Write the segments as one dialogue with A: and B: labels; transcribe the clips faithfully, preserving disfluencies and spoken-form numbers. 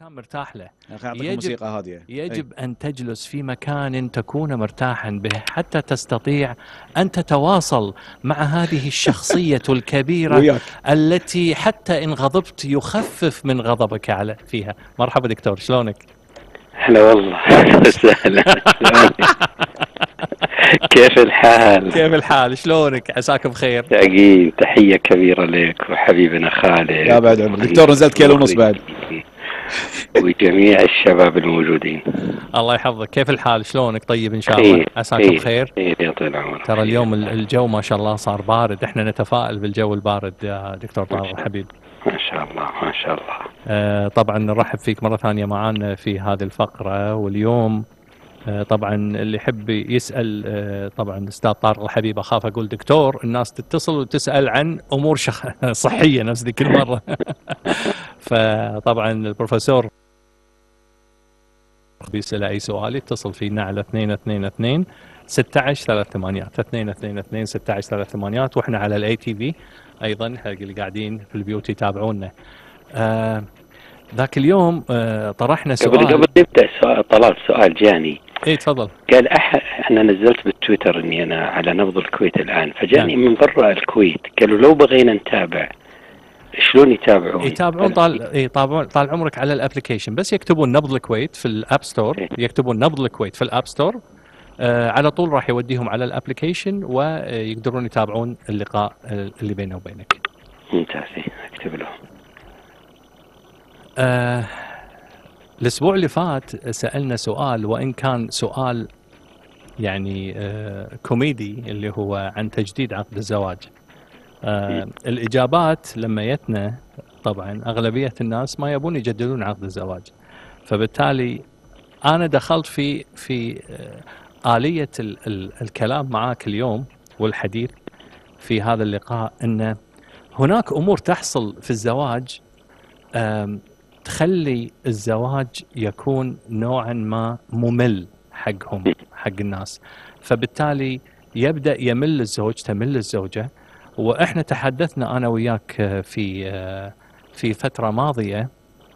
A: مكان مرتاح له.
B: يجب موسيقى هادية.
A: يجب أي. أن تجلس في مكان تكون مرتاحا به حتى تستطيع أن تتواصل مع هذه الشخصية الكبيرة وياك. التي حتى إن غضبت يخفف من غضبك على فيها. مرحبا دكتور، شلونك؟
C: هلا والله. سهلا. كيف الحال؟
A: كيف الحال؟ شلونك؟ عساك بخير.
C: أكيد، تحية كبيرة لك وحبيبنا خالد.
B: لا بعد عمرك دكتور، نزلت كيلو ونص بعد.
C: وجميع الشباب الموجودين.
A: الله يحفظك. كيف الحال؟ شلونك؟ طيب إن شاء الله. عساك
C: خير.
A: بخير.
C: خير يا طويل العمر.
A: ترى اليوم الجو ما شاء الله صار بارد، احنا نتفائل بالجو البارد يا دكتور طارق الحبيب.
C: ما شاء الله ما شاء الله.
A: آه طبعا نرحب فيك مرة ثانية معنا في هذه الفقرة. واليوم آه طبعا اللي يحب يسأل آه طبعا أستاذ طارق الحبيب، أخاف أقول دكتور، الناس تتصل وتسأل عن أمور شخ... صحية نفس ذي كل مرة. فطبعا البروفيسور بيسأل أي سؤال يتصل فينا على اثنين اثنين اثنين ستة عشر ثلاث ثمانيات اثنين اثنين اثنين ستة عشر ثلاث ثمانيات، وإحنا على الأي تي في أيضا حق اللي قاعدين في البيوت يتابعونا. آه ذاك اليوم آه طرحنا سؤال.
C: قبل قبل نبدأ سؤال، طلعت سؤال جاني.
A: إيه تفضل.
C: قال أحد، أنا نزلت بالتويتر إني أنا على نبض الكويت الآن، فجاني نعم. من برا الكويت قالوا لو بغينا نتابع شلون يتابعون؟
A: يتابعون طال اي طال طال عمرك على الابلكيشن، بس يكتبون نبض الكويت في الاب ستور، يكتبون نبض الكويت في الاب ستور، آه على طول راح يوديهم على الابلكيشن ويقدرون يتابعون اللقاء اللي بينه وبينك.
C: ممتاز، اكتب لهم.
A: آه الاسبوع اللي فات سالنا سؤال، وان كان سؤال يعني آه كوميدي، اللي هو عن تجديد عقد الزواج. آه الإجابات لما يتنا طبعا أغلبية الناس ما يبون يجددون عقد الزواج، فبالتالي أنا دخلت في في آه آلية ال ال الكلام معاك اليوم والحديث في هذا اللقاء، أن هناك أمور تحصل في الزواج آه تخلي الزواج يكون نوعا ما ممل حقهم، حق الناس، فبالتالي يبدأ يمل الزوج، تمل الزوجة. واحنا تحدثنا انا وياك في في فتره ماضيه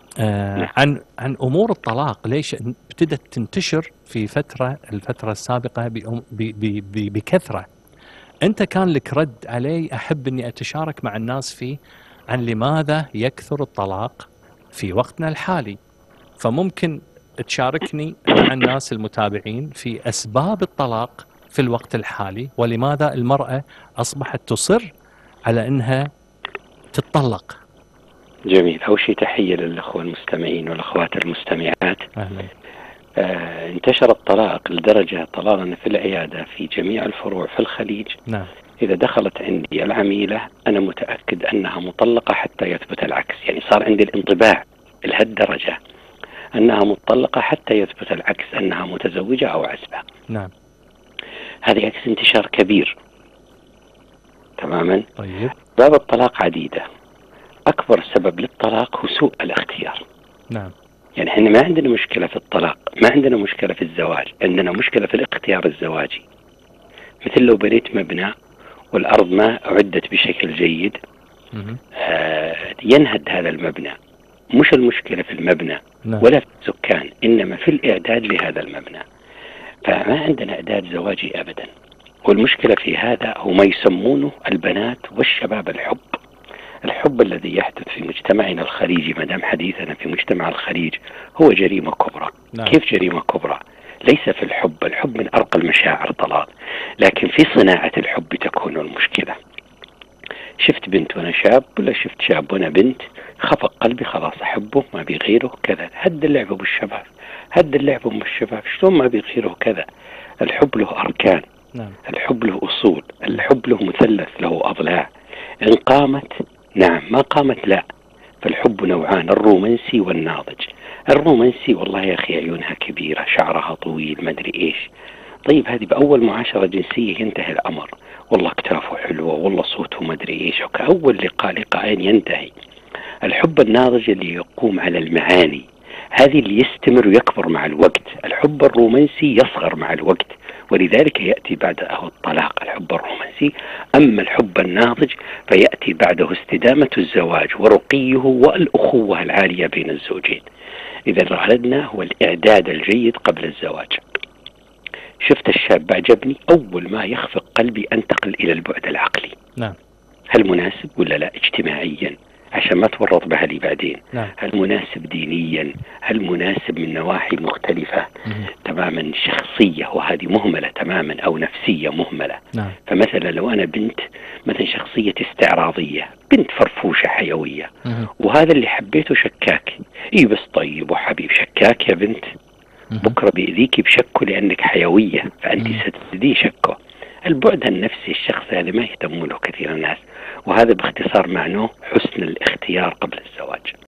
A: عن عن امور الطلاق، ليش ابتدت تنتشر في فتره الفتره السابقه بكثره. انت كان لك رد علي احب اني اتشارك مع الناس فيه، عن لماذا يكثر الطلاق في وقتنا الحالي. فممكن تشاركني مع الناس المتابعين في اسباب الطلاق في الوقت الحالي، ولماذا المرأة أصبحت تصر على أنها تتطلق.
C: جميل. أول شيء تحية للأخوة المستمعين والأخوات المستمعات.
A: أهلا.
C: آه انتشر الطلاق لدرجة طلالنا في العيادة في جميع الفروع في الخليج.
A: نعم.
C: إذا دخلت عندي العميلة أنا متأكد أنها مطلقة حتى يثبت العكس، يعني صار عندي الانطباع لهالدرجة أنها مطلقة حتى يثبت العكس، أنها متزوجة أو عزبة.
A: نعم.
C: هذه عكس انتشار كبير تماما.
A: طيب.
C: باب الطلاق عديدة. أكبر سبب للطلاق هو سوء الاختيار.
A: نعم.
C: يعني احنا ما عندنا مشكلة في الطلاق، ما عندنا مشكلة في الزواج، عندنا مشكلة في الاختيار الزواجي. مثل لو بنيت مبنى والأرض ما أعدت بشكل جيد، آه ينهد هذا المبنى. مش المشكلة في المبنى
A: نعم.
C: ولا في السكان، إنما في الإعداد لهذا المبنى. فما عندنا إعداد زواجي أبدا. والمشكلة في هذا هو ما يسمونه البنات والشباب الحب. الحب الذي يحدث في مجتمعنا الخليجي، ما دام حديثنا في مجتمع الخليج، هو جريمة كبرى.
A: نعم.
C: كيف جريمة كبرى؟ ليس في الحب، الحب من أرقى المشاعر طلال، لكن في صناعة الحب تكون المشكلة. شفت بنت وأنا شاب، ولا شفت شاب وأنا بنت، خفق قلبي خلاص أحبه ما بيغيره كذا. هد اللعبة بالشباب، هد اللعبة بالشباب، شلون ما بيغيره كذا. الحب له أركان.
A: نعم.
C: الحب له أصول، الحب له مثلث، له أضلاع. إن قامت نعم، ما قامت لا. فالحب نوعان، الرومانسي والناضج. الرومانسي والله يا أخي عيونها كبيرة، شعرها طويل، ما أدري إيش. طيب هذه بأول معاشرة جنسية ينتهي الأمر، والله كتافه حلوة، والله صوته ما أدري إيش، وكأول لقاء لقاءين ينتهي. الحب الناضج اللي يقوم على المعاني، هذه اللي يستمر ويكبر مع الوقت. الحب الرومانسي يصغر مع الوقت ولذلك يأتي بعده الطلاق، الحب الرومانسي. أما الحب الناضج فيأتي بعده استدامة الزواج ورقيه والأخوة العالية بين الزوجين. إذا أردنا هو الإعداد الجيد قبل الزواج. شفت الشاب أعجبني، أول ما يخفق قلبي أنتقل إلى البعد العقلي.
A: نعم.
C: هل مناسب ولا لا؟ اجتماعيا عشان ما تورط بأهلي بعدين.
A: نعم.
C: هل مناسب دينيا؟ هل مناسب من نواحي مختلفة؟
A: مم.
C: تماما شخصية وهذه مهملة تماما، أو نفسية مهملة.
A: نعم.
C: فمثلا لو أنا بنت مثلا شخصية استعراضية، بنت فرفوشة حيوية،
A: مم.
C: وهذا اللي حبيته شكاك، إيه بس طيب وحبيب، شكاك يا بنت،
A: مم.
C: بكرة بيأذيك بشكه لأنك حيوية، فأنت ستزدي شكه. البعد النفسي الشخص هذا ما يهتم له كثير الناس، وهذا باختصار معناه حسن الاختيار قبل الزواج.